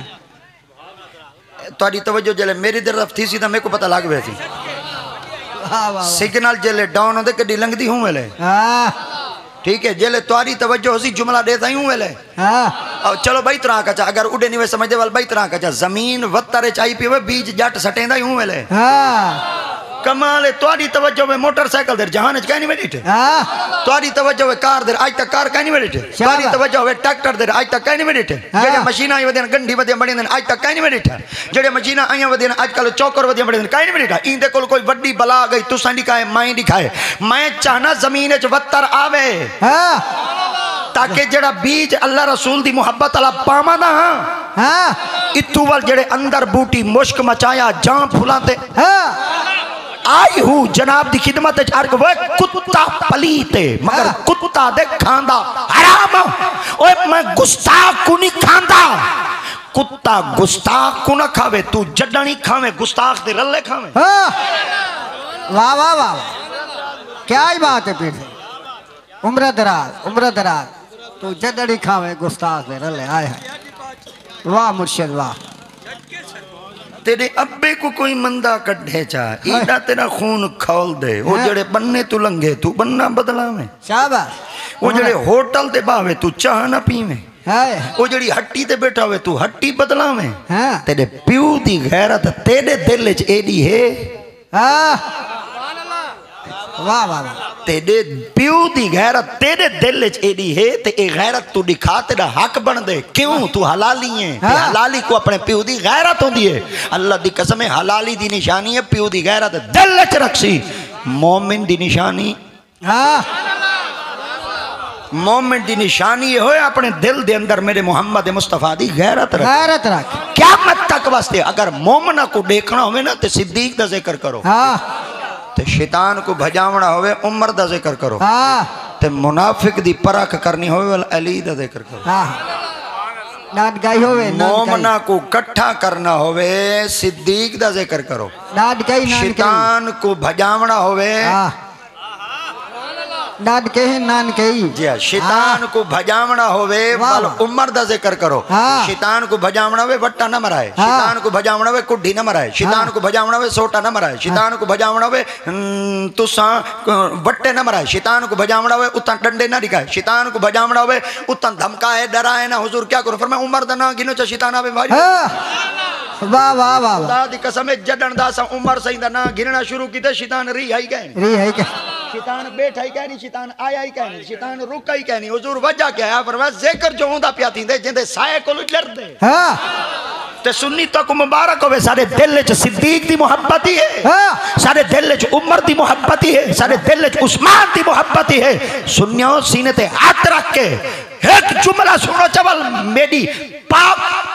तोड़ी तवज्जो जले मेरी तरफ थी सीधा मेरे को पता लग गया थी। सिग्नल जेले डाउन होते कड़ी लंघदी हूं वेले ठीक है जेले तुम्हारी तवज्जो होसी जुमला देता ही हूं वेले। हाँ चलो भाई तरह का अगर उड़े नहीं वे समझदे वाल भाई तरह का जमीन वत्तरे चाई पीवे बीज जट सटेंदा ही हूं वेले। हाँ कमाल है तुम्हारी तवज्जो में मोटरसाइकिल दे जहान कहीं नहीं बैठे। हाँ तुम्हारी तवज्जो में कार दे आज तक कार कहीं नहीं बैठे। तुम्हारी तवज्जो में ट्रैक्टर दे आज तक कहीं नहीं बैठे। जेडे मशीना आई वदे गंढी वदे बड़ी ने आज तक कहीं नहीं बैठा। जेडे मशीना आई वदे आजकल चौकर वदे बड़ी ने कहीं नहीं बैठा। इंदे कोल कोई बड़ी बला आ गई तुसा दिखाए मैं दिखाए मैं चाहना जमीन च वत्तर आवे। हाँ ताकि जड़ा बीज अल्लाह रसूल दी मोहब्बत अला पावा ना। हाँ इतू वाल जेडे अंदर बूटी मुश्क मचाया जां फुलाते। हाँ आई हूँ जनाब दी खिदमत अर्ग वो कुत्ता पलीते मगर कुत्ता दे खांदा हराम। ओए मैं गुस्ताख को नहीं खांदा कुत्ता गुस्ताख को ना खावे तू जडनी खावे गुस्ताख दे रल्ले खावे। वाह वाह वाह क्या ही बात है फिर उम्र दराज उम्र दराज तू जडनी खावे गुस्ताख दे रल्ले आए वाह मुर्शिद वाह। तेरे अब्बे को कोई मंदा कढ़े चा इदा तेरा खून खोल दे वो जड़े बनने तू लंघे तू बनना बदला में। शाबाश वो जड़े होटल ते बावे तू चाह ना पीवे। वो जड़ी हट्टी ते बैठा हुए तू हट्टी बदला में। तेरे प्यू दी गैरत तेरे दिल च एडी है। वाह वाह तेरे प्यू दी गैरत तेरे दिल च एडी है ते ए गैरत तू दिखा तेरा हक बन दे क्यों तू हलाली है। हाँ? हलाली को अपने प्यू दी गैरत होंदी है। अल्लाह दी कसम है हलाली दी निशानी है प्यू दी गैरत दिल च रखसी मोमिन दी निशानी। हाँ मोमिन दी निशानी हो अपने दिल दे अंदर मेरे मोहम्मद मुस्तफा दी गैरत रख गैरत रख क्या मत तक वास्ते अगर मोमना को देखना होवे ना ते सिद्दीक दा जिक्र करो। हाँ ते शैतान को भजावना होवे उमर दा जिक्र करो। हाँ ते मुनाफिक दी परख करनी होवे वाल अली दा जिक्र करो। हाँ नाद गाई होवे मोमना को इकट्ठा करना होवे सिद्दीक दा जिक्र करो। नाद गाई शैतान को भजावना होवे नाद कहे नान कही जी शैतान को भजावना होवे वाल उमर दा जिक्र करो। शैतान को भजावना होवे वट्टा न मराए। शैतान को भजावना होवे कुड्डी न मराए। शैतान को भजावना होवे सोटा न मराए। शैतान को भजावना होवे तुसा वट्टे न मराए। शैतान को भजावना होवे उतना डंडे न दिखाए। शैतान को भजावना होवे उतना धमकाए डराए ना हुजूर क्या करो फरमाया उमर दा ना गिनो च शैतान आवे भाई। वाह वाह वाह खुदा दी कसम जडन दा सा उमर सही दा ना गिनना शुरू कीते शैतान री आई गए री आई गए शैतान बैठा ही कहनी शैतान आया ही कहनी शैतान रुका ही कहनी हुजूर वजह क्या है फरमाया जिक्र जो होंदा पिया थींदे जिंदे साए कोल डरदे। हां ते सुन्नी तक मुबारक होवे सारे दिल च सिद्दीक दी मोहब्बत ही है। हां सारे दिल च उमर दी मोहब्बत ही है। सारे दिल च उस्मान दी मोहब्बत ही है। सुन्नियो सीने ते हाथ रख के एक जुमला सुनो चवल मेरी पाक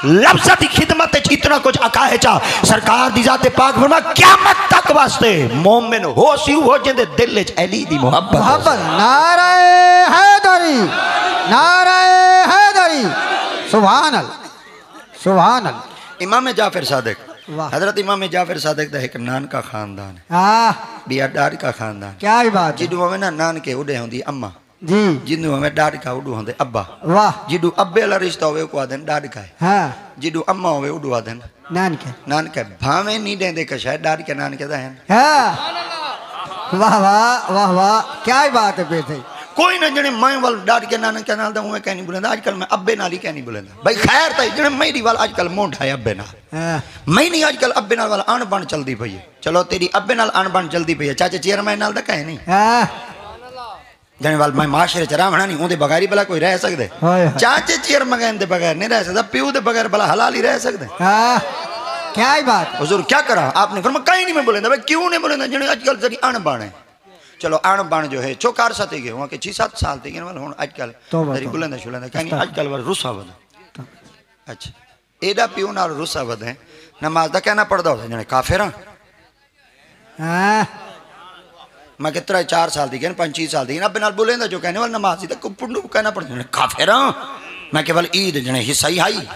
लफ्ज़ की खिदमत इतना कुछ अका है चा सरकार दी जाते पाक फरमा क़यामत तक वास्ते मोमिन हो सी हो जिंदे दिल च अली दी मोहब्बत मोहब्बत। नारे हैदरी, नारे हैदरी, सुभान अल्लाह, सुभान अल्लाह। इमाम जाफर सादिक, वाह। हजरत इमाम जाफर सादिक दा एक नान का खानदान है, हाँ बिया डाड़ का खानदान। क्या ही बात है। जिडू हमें ना नान के उड़े होंदी अम्मा, जी जिन्नू हमें डाड़ का उड़ू होंदे अब्बा। वाह। जिडू अब्बे वाला रिश्ता होवे को आदन डाड़ का है, हाँ जिडू अम्मा होवे उड़ू आदन नान के। नान का। भावे नी देंदे का शायद डाड़ के नान के दा है। हाँ वाह वाह वाह वाह, क्या ही बात है बेटे। कोई ना जने मैं वाल डाड़ के नान के नाल दा मैं कह नहीं बोलंदा। आजकल मैं अब्बे नाल ही कह नहीं बोलंदा भाई। खैर ता जने मेरी वाल आजकल मोंढा है अब्बे नाल। हाँ मैं नहीं आजकल अब्बे नाल वाला अणबण चलदी पई है। चलो तेरी अब्बे नाल अणबण चलदी पई है, चाचे चेयरमैन नाल दा कहे नहीं। हाँ जने वाल मैं माशरे च रहना नहीं उहदे बगैर ही भला कोई रह सकदे। होए होए। चाचे चेयरमैन दे बगैर नहीं रह सकदा, प्यू दे बगैर भला हलाल ही रह सकदे। हाँ क्या ही बात है। हुजूर क्या करा आपने फरमा कहीं नहीं मैं बोलेंदा भाई। क्यों नहीं बोलेंदा जने आजकल जड़ी अणबण है। चलो अणबण जो है चौकार सते गए वहां के छह सात साल थे वाल हुन आजकल तौबा, जड़ी तौबा। बुलंदा शुलंदा कहीं आजकल वाल रुसा वद। अच्छा एडा प्यू नाल रुसा वद है। नमाज दा कहना पड़दा हो जने काफिरा। हाँ मैं कितना चार साल दी गए पांच छह साल दी अब नाल बोलेंदा जो कहने वाल नमाज दी तक पुंडू कहना पड़दा जने काफिरा। मैं केवल ईद जने हिस्सा ही हाई।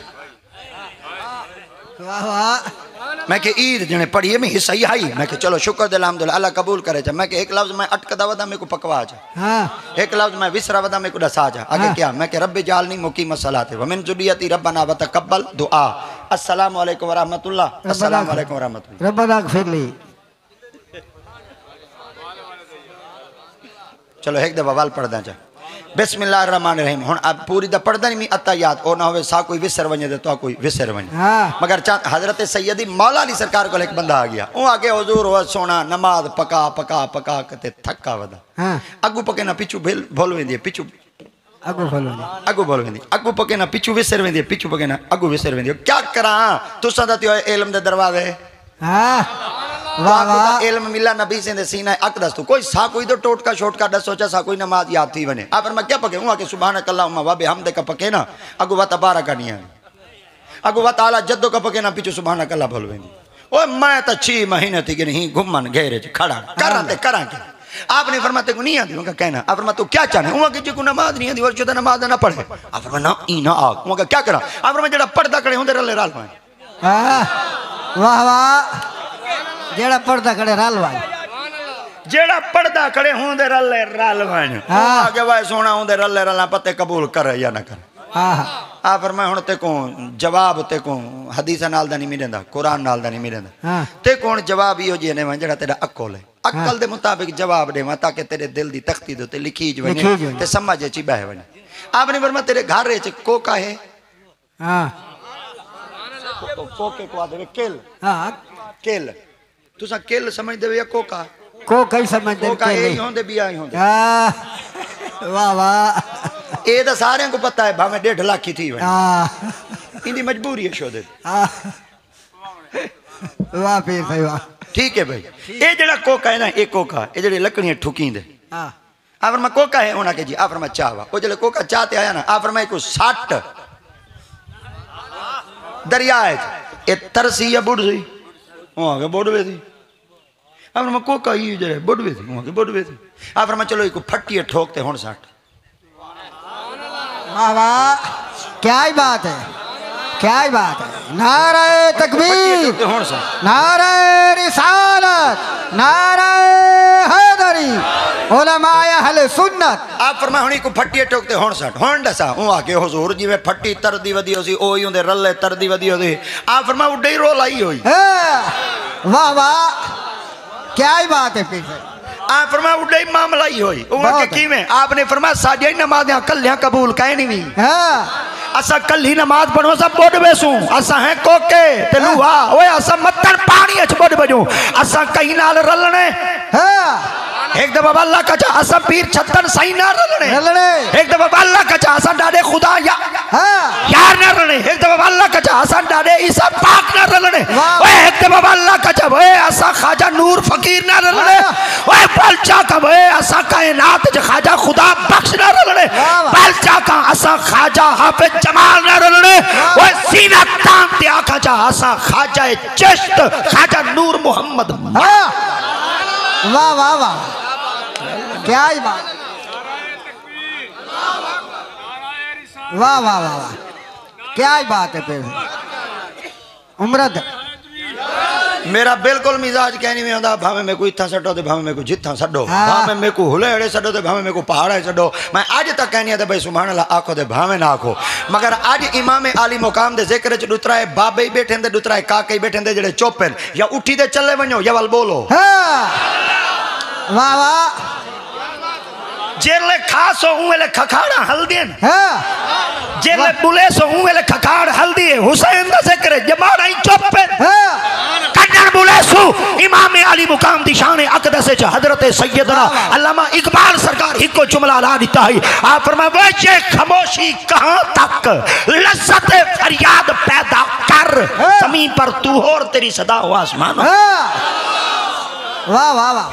वाह वाह। मैं के ईद जने पढ़ी है मैं हिस्सा ही हाई। मैं के चलो शुक्र दिल अल्हम्दुलिल्लाह अल्लाह कबूल करे। मैं के एक लफ्ज मैं अटकदा वदा मेरे को पकवा जा। हाँ एक लफ्ज मैं विसरा वदा मेरे को दसा जा। आगे हाँ। क्या मैं के रब्बे जालनी मुकीम सलाते व मिन जुरियती रब्बना व तकब्बल दुआ। अस्सलामु अलैकुम व रहमतुल्लाह। अस्सलामु अलैकुम व रहमतुल्लाह। रब्बना फिर ली। चलो एक दफा वाल पढ़दा जा बिस्मिल्लाहिर्रहमानिर्रहीम। हुन अब पूरी दा पढ़दा नहीं अता याद ओ ना होवे सा कोई विसर वने तो कोई विसर वने। हाँ मगर चा हजरत सैयदी मौला अली सरकार को एक बंदा आ गया। वो आगे हुजूर हो सोना नमाज पका पका पका कते थका वदा। हाँ अगू पके ना पिछू भेल भोल वेंदी है पिछू अगो बोलो अगू भोल वेंदी अगू पके ना पिछू विसर वेंदी है पिछू पके ना अगू विसर वेंदी है। क्या करा तुसा दा त्यो इल्म दे दरवाजे। हाँ वाह वाह। इल्म मिला नबी से सीना अक दस तू कोई सा कोई तो टोटका शोटका दस सोचा सा कोई नमाज याद थी बने। आप मैं क्या पके हुआ कि सुभान अल्लाह वा बिहम्दे का पके ना अगू वा तबारक नहीं है अगू वा ताला जद्दो का पके ना पीछे सुभान अल्लाह बोल वेंदी। ओ मैं तो छह महीने थी कि नहीं घुमन घेरे च खड़ा करा ते करा के। आपने फरमाते को नहीं आती उनका कहना। आप फरमा तू क्या चाहने हुआ कि को नमाज नहीं आती वर्ष तो नमाज ना पढ़े। आप फरमा ना ई ना आ उनका क्या करा। आप फरमा जेड़ा पढ़दा खड़े होंदे रले राल पाए। हाँ वाह वाह। जेड़ा पर्दा खड़े रालवा जेड़ा पढ़दा खड़े होंदे रले राल पाए। हाँ। आगे वाए सोना होंदे रले रला पते कबूल करे या ना करे। हाँ आ पर मैं हुन ते को जवाब ते को हदीस नाल दा नहीं मिलदा कुरान नाल दा नहीं मिलदा। हाँ ते कौन जवाब इहो जे ने जेड़ा तेरा अक्ल है अक्ल दे मुताबिक जवाब देवा ताकि तेरे दिल दी तख्ती दे ते लिखी ज लिखी ज वने वने। ते समझ च बह वने। आपने फरमा तेरे घर च कोका है। हाँ कोके को आदे केल हाँ केल तुसा केल समझ देवे या कोका। को कई समझ दे कोका यही होंदे बिया ही होंदे। हाँ वाह वाह। ए दा सारे को पता है भावे डेढ़ लाख की थी वने। हाँ इंदी मजबूरी है शोदे। हाँ वाह फिर सही वाह। ठीक है भाई ये जड़ा कोका है ना ये कोका ये जड़ी लकड़ियां ठुकींदे। हाँ आफर मैं कोका है उना के जी आफर मैं चावा वो जले कोका चाहते आया ना आफर मैं को साठ दरिया है ए तरसी या बुढ़ सी वहां के बुढ़वे थी। आफर मैं कोका ही जरे बुढ़वे थी वहां के बुढ़वे थी। आफर मैं चलो इको फट्टी ठोकते हुन साठ। वाह वाह। क्या ही बात है, क्या ही बात है। नारे तकबीर, हुन साठ नारे रिसालत, नारे हैदरी, उलमाए अहले सुन्नत। आप फरमा हुनी को फट्टी ठोकते हुन साठ हुन दसा ऊ आके हुजूर जिवे फट्टी तरदी वदी होसी ओही हुंदे रल्ले तरदी वदी होसी। आप फरमा उडे रोल आई होई। वाह वाह। क्या ही बात है फिर से। आप फरमा उडे मामला ही होई उहा के किवें। आपने फरमा साजे नमाज़ां कल्लियां कबूल काहे नहीं वी। हाँ असा कल ही नमाज पढ़ो सब बोड बेसू असा है कोके ते लूहा ओए असा मत्तर पानी अच बोड बजू असा कहीं नाल रलने। हाँ एक दफा अल्लाह का चाह असम पीर छत्तर सही ना रलने रलने एक दफा अल्लाह का चाह असन डाडे खुदा या हाँ यार ना रलने एक दफा अल्लाह का चाह असन डाडे ईसा पाक ना रलने वाह। ओए एक दफा अल्लाह का चाह ओए असा खाजा नूर फकीर ना रलने ओए पलचा का ओए असा कायनात ज खाजा खुदा बख्श ना रलने वाह। पलचा का असा खाजा हाफिज जमाल ना रलने ओए सीना तान ते आका चाह असा खाजा चिश्त खाजा नूर मोहम्मद हाँ वाह वाह वाह क्या ही बात वाह वाह वाह वाह क्या ही बात है फिर उम्रत मेरा बिल्कुल मिजाज कहनी में आंदा भावे मैं कोई इथा छड्डो ते भावे मैं को जिथा छड्डो हाँ। भावे मैं को हुले हड़े छड्डो ते भावे मैं को पहाड़े छड्डो मैं आज तक कहनी है भाई सुभान अल्लाह आखो ते भावे ना आखो मगर आज इमाम आली मुकाम दे जिक्र च दुतराए बाबे ही बैठे ते दुतराए काके ही बैठे जेड़े चुप या उठी ते चले वणो या वल बोलो हाँ वाह वाह जेले खास हो उले खखाड़ा हल्दीन हाँ जेले बुले सो उले खखाड़ हल्दी हुसैन दा जिक्र जमाना ही चुप हाँ कन्नड़ बुलेसु इमाम अली मुकाम दी शान अकदस च हजरत सैयदना अल्लामा इकबाल सरकार हिको जुमला ला दिता है आप फरमाए वो ये खामोशी कहां तक लज्जत फरियाद पैदा कर जमीन पर तू हो और तेरी सदा हो आसमान हाँ वाह वाह वाह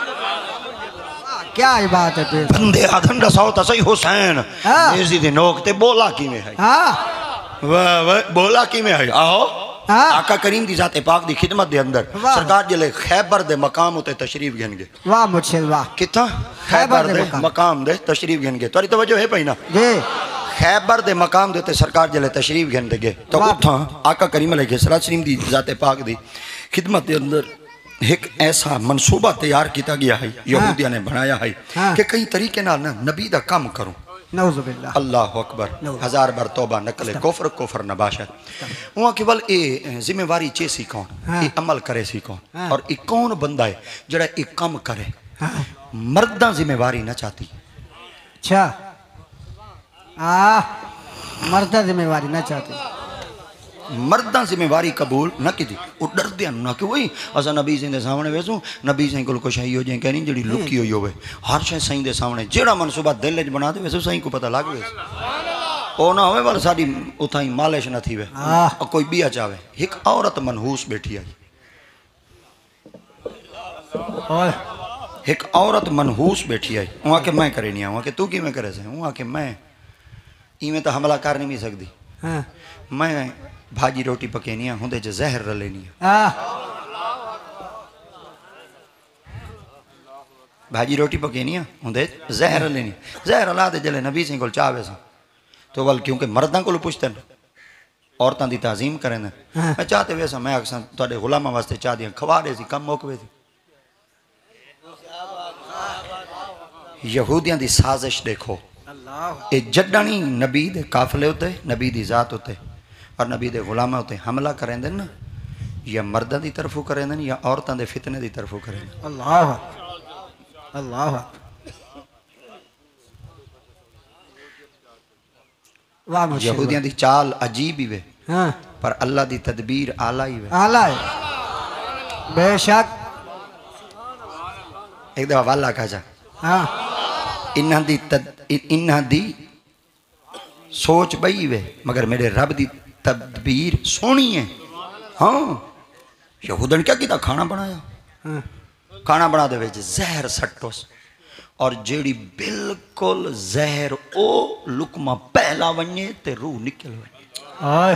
क्या ही बात है फिर बंदे आधन रसाओ त सही हुसैन हाँ। नेजी दे नोक ते बोला किवें है हाँ वाह वाह बोला किवें है आओ हाँ। आका करीम दी जाते पाक दी खिदमत दे अंदर वाह। सरकार जले खैबर दे मकाम उते तशरीफ घन गए वाह मुझसे वाह कितना खैबर खैबर दे दे मकाम। मकाम दे तशरीफ घन गए तोरी तवज्जो है पई ना जी खैबर दे मकाम दे ते सरकार जले तशरीफ घन दे गए तो वाह। उठा आका करीम अलैहिस्सलाम दी जाते पाक दी खिदमत दे अंदर एक ऐसा मनसूबा तैयार किया गया है यहूदिया ने बनाया है हाँ। कि कई तरीके नाल ना नबी दा काम करूं नौजुबिल्लाह अल्लाह अकबर हजार बार तौबा नकले कुफर कुफर नबाशत वहाँ केवल ए जिम्मेवारी चेसी कौन हाँ। ये अमल करे सी कौन हाँ। और एक कौन बंदा है जड़ा एक काम करे हाँ मर्दा जिम्मेवारी ना चाहती अच्छा आ मर्दा जिम्मेवारी ना चाहते मर्दा जिम्मेवारी कबूल न की वो डरदे ना कि वही असा नबी सिंह के सामने वेसू नबी सिंह को कुछ आई हो जाए कहनी जी लुकी हुई होवे हर शय सही के सामने जेड़ा मनसूबा दिल च बना दे वैसे सही को पता लग वे ओ ना होवे वाल साडी उथा ही मालिश न थी वे और कोई बिया चावे एक औरत मनहूस बैठी है और एक औरत मनहूस बैठी है वहाँ के मैं करे नहीं वहाँ के तू कि मैं करे से वहाँ के मैं इवें तो हमला कर नहीं सकती हाँ मैं भाजी रोटी पकेनी है होंदे च जहर रलेनी है हाँ भाजी रोटी पकेनी है होंदे जहर रलेनी जहर रला दे जले नबी सिंह को चावे सा तो वल क्योंकि मर्दां को पुछते हैं औरतां दी ताजीम करें मैं चाहते वैसा मैं अक्सर तुहाडे गुलामां वास्ते चाह दियां खवा दे सी कम मुकवे सी यहूदियां दी साजिश देखो ये जडनी नबी दे काफिले उते नबी दी जात उते और नबी दे गुलामा उते हमला करेंदे ना या मर्दां दी तरफों करेंदे या औरतां दे फितने दी तरफों करेंदे अल्लाह अल्लाह वाह मुझसे यहूदियां दी चाल अजीब ही वे हाँ पर अल्लाह दी तदबीर आला ही वे आला है बेशक एक दफा वाला कहा जा हाँ इन्हां दी तद इन्हां दी सोच बई वे मगर मेरे रब दी तदबीर सोनी है हाँ यहूदन क्या किया खाना बनाया हाँ खाना बना दे विच जहर सट्टोस और जेड़ी बिल्कुल जहर ओ लुकमा पहला वने ते रूह निकल वने और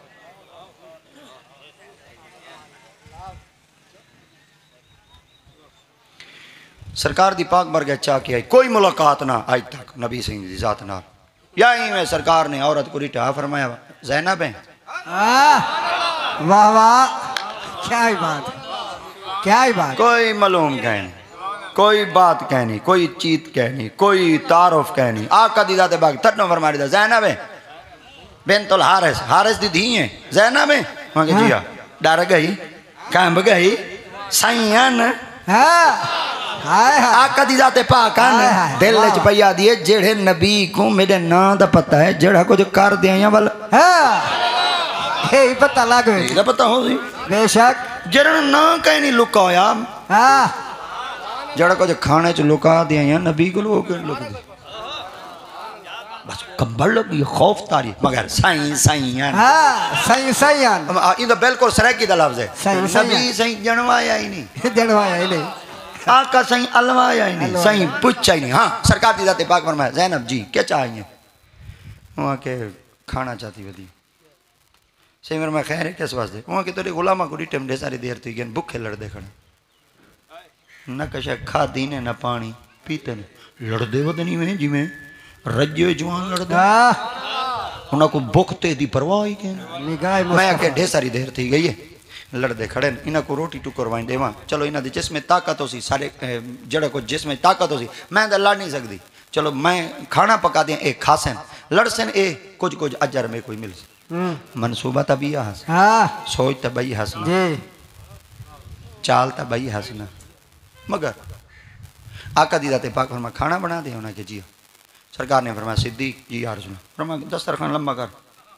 सरकार दी पाक बरगे चाह के आई कोई मुलाकात ना आज तक नबी सिंह दी जात नाल या ही में सरकार ने औरत को रिटा फरमाया ज़ैनब है हाँ वाह वाह क्या ही बात है क्या ही बात कोई मालूम कहनी कोई बात कहनी कोई चीत कहनी कोई तारुफ कहनी आका दी जाते बाग तन्नो फरमा दी ज़ैनब है बिनतुल हारिस हारिस दी धी है ज़ैनब है वहां के जिया डर गई कंब गई सैयन हाँ हाय हाय आका दी जाते पाक हाय हाय, दिल च वाह। पया दिए जेड़े नबी को मेरे नाम दा पता है जेड़ा कुछ कर दिया वाल हाँ यही पता लग गई ਇਹਦਾ पता हो सी बेशक जेड़ा ना कहनी लुका होया हाँ जड़ा कुछ खाने च लुका दिया या नबी को लोग लुक दी बस कंबल लगी खौफ तारी मगर साईं साईं हाँ सही सही आन ये तो बिल्कुल सराकी दा लफ्ज है सही सही नबी साईं जनवाया ही नहीं जनवाया ही नहीं आका साईं अलवाया ही नहीं साईं पूछा ही नहीं। हाँ सरकार दी जाते पाक फरमाया ज़ैनब जी क्या चाहिए वहाँ के खाना चाहती वधी सही मेरे में खैर है किस वास्ते वहाँ के तेरे गुलामा को टाइम ढे सारी देर थी गन भुखे लड़दे खड़े न कशा खादी ने न पानी पीते ने लड़दे वदनी में जिमें रज्जे जवान लड़दे उन्हें को भुखते दी परवाह ही के मैं आके ढे सारी देर थी गई है लड़दे खड़े इन्हें को रोटी टुकर वाइन देवा चलो इन्हें दी जिसमें ताकत हो सी सारे जड़े को जिसमें ताकत हो सी मैं तो लड़ नहीं सकती चलो मैं खाना पका दिया एक खासन लड़सन ए कुछ कुछ अजर में कोई मिल मनसूबा तभी हंस सोच तबई हंसना चाल तबई हंसना मगर आका दी जाते पाक फरमा खाना बना दे उन्हें के जिया सरकार ने फरमाया सिद्दीक जी यार सुना फरमा दस्तरखान लंबा कर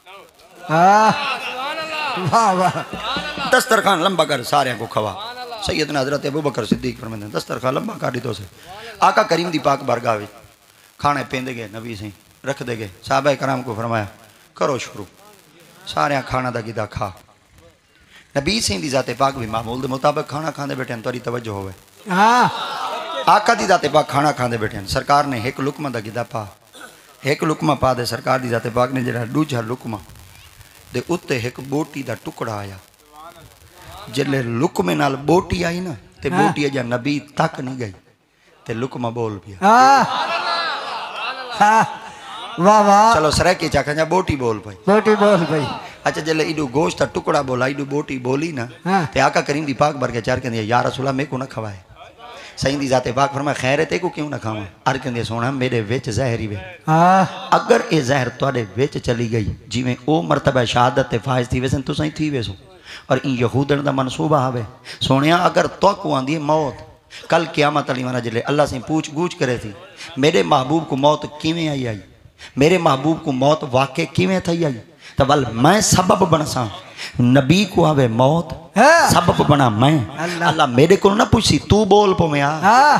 वाह वाह दस्तरखान लंबा कर सारे को खवा सैयदना हजरत अबू बकर सिद्दीक फरमाते दस्तरखान लंबा कर दी तो से आका करीम दी पाक बारगाह में खाने पेंदे गए नबी से रख दे गए साहबा कराम को फरमाया करो शुरू सारे खाना दा गिदा खा नबी सिंह दी जाते पाक भी मामूल दे मुताबिक खाना खांदे बैठे तोरी तवज्जो होवे हाँ आका दी जाते पाक खाना खांदे बैठे सरकार ने एक लुकमा दा गिदा पा एक लुकमा पा दे सरकार दी जाते पाक ने जरा दूजा लुकमा दे उत्ते एक बोटी दा टुकड़ा आया जिले लुकमे नाल बोटी आई ना ते बोटी अजा नबी तक नहीं गई ते लुकमा बोल पिया वाह वाह चलो सर के चाखा जा बोटी बोल पाई बोटी बोल भाई अच्छा जले इडू गोश्त का टुकड़ा बोला इडू बोटी बोली ना हाँ। ते आका करीम दी पाक भर के चार कहंदी या रसूला मैं को ना खवाए सही दी जाते पाक फरमा खैर है ते को क्यों ना खावा अर कहंदी सोना मेरे विच जहर ही वे हाँ अगर ए जहर तुहाडे विच चली गई जिवें ओ मर्तबा शहादत ते फाइज थी वैसे तुसां थी वैसो और इन यहूदन दा मनसूबा आवे सोनिया अगर तो को आंदी मौत कल क़यामत अली वाला जिले अल्लाह से पूछ गूछ करे थी मेरे महबूब को मौत किवें आई आई मेरे महबूब को मौत वाकई किवें थी आई तो वल मैं सबब बनसा नबी को आवे मौत हाँ। सबब बना मैं अल्लाह, अल्लाह मेरे को ना पूछी तू बोल पो मैं हाँ।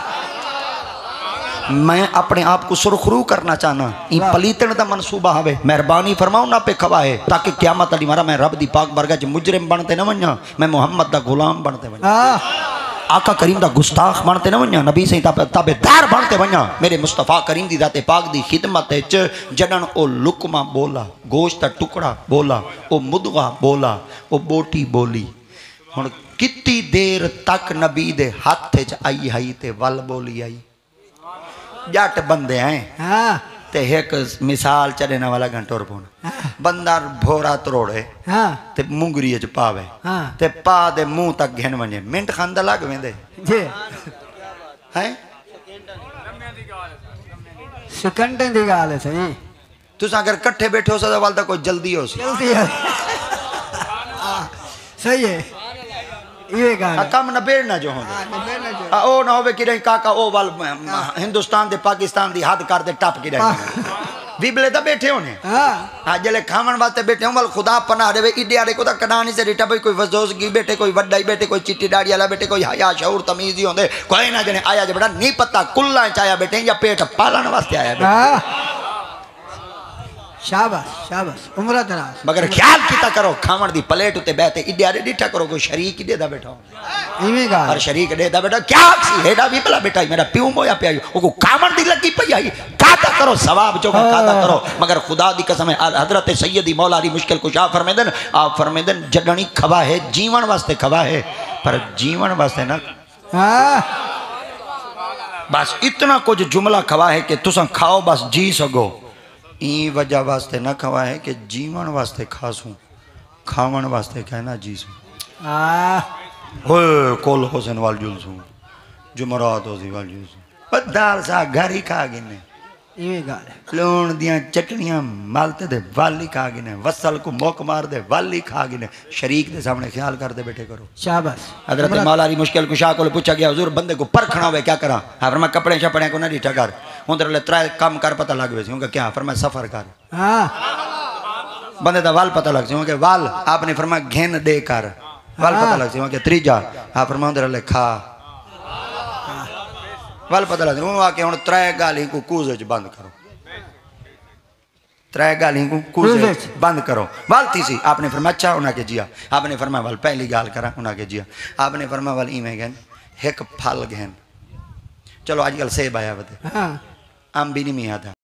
मैं अपने आप को सुरखरू करना चाहना इन पलीतन का मनसूबा हवे मेहरबानी फरमाओ ना पे खवाए ताकि क़यामत अली मारा मैं रब दी पाक बरगा च मुजरिम बनते न वन्या मैं मोहम्मद दा गुलाम बनते वन्या आका करीम दा गुस्ताख बनते न वन्या नबी से ताबेदार बनते वन्या मेरे मुस्तफ़ा करीम दी जाते पाक दी खिदमत च जडन ओ लुकमा बोला गोश्त दा टुकड़ा बोला ओ मुदगा बोला ओ बोटी बोली हुण कितनी देर तक नबी दे हाथ च आई हई ते वल बोली आई जट बंदे हैं हाँ। ते एक मिसाल चढ़ने वाला घंटों रुपन हाँ। बंदा भोरा तरोड़े हाँ। ते मुंगरी च पावे हाँ। ते पा दे मुंह तक घिन वने मिंट खांदा लग वेंदे जी हैं सेकंड दी गाल है सही तुस अगर इकट्ठे बैठे हो सदा वाल दा कोई जल्दी हो सी जल्दी है सही है ये गाल आ काम न बेड़ना जो होंदे है आ ओ ना होवे कि काका ओ वाल हिंदुस्तान दे पाकिस्तान दी हद कर दे टप की रही विबले दा बैठे होने हाँ हाँ जले खावन वास्ते बैठे हूँ खुदा पना देवे इडे आड़े को कनानी से रिटा भाई कोई वजोस की बैठे कोई वड्डा ही बैठे कोई चिट्टी दाड़ी वाला बैठे कोई हया शऊर तमीज ही होंदे कोई ना जने आया जे बड़ा नहीं पता कुल्ला चाया बैठे या पेट पालन वास्ते आया बैठे हाँ शाबाश शाबाश उम्र दराज मगर ख्याल किता करो खावन दी प्लेट उते बैठे इडे आड़े डिठा करो कोई शरीक इडे दा बैठा इवें गाल हर शरीक डे दा बैठा क्या सी हेडा भी भला बैठा मेरा प्यू मोया पे ओ को खावन दी लगी पई आई खाता करो सवाब जो खाता करो मगर खुदा दी कसम है हजरत सैयदी मौला अली मुश्किल कुशा फरमादन आप फरमादन जडनी खवा है जीवन वास्ते खवा है पर जीवन वास्ते ना हाँ बस इतना कुछ जुमला खवा है कि तुसा खाओ बस जी सको ई वजह वास्ते न खवा है कि जीवन वास्ते खासूं खावन वास्ते कहना जीसूं हाँ होए कोल हुसैन वाल जुलसूं जुमरात होसी वाल जुलसूं पदार सा घर ही खा गिने इवें गाल है लूण दियां चटनियां मालते दे वाली खा गिने वसल को मोक मार दे वाली खा गिने शरीक दे सामने ख्याल कर दे बैठे करो शाबाश हजरत मौला अली मुश्किल कुशा को पूछा गया हुजूर बंदे को परखना हुए क्या करा हाँ फरमा कपड़े शपड़े को ना डिठा कर उधर त्रै काम कर पता लग वैसे उनका क्या फरमा सफर कर हाँ बंदे दा वाल पता लग से वाल आपने फरमा घेन दे कर वाल पता लग से त्रीजा हाँ फरमा उधर ले खा वल पता लग वो आके हुन त्रै गाली को कूज च बंद करो त्रै गाली को कूज च बंद करो वल थी सी आपने फरमाया अच्छा उन्हें के जिया आपने फरमाया वल पहली गाल करा उन्हें के जिया आपने फरमाया वल इवें गहन एक फल गहन चलो आजकल सेब आया वदे हाँ आम भी नहीं मिया था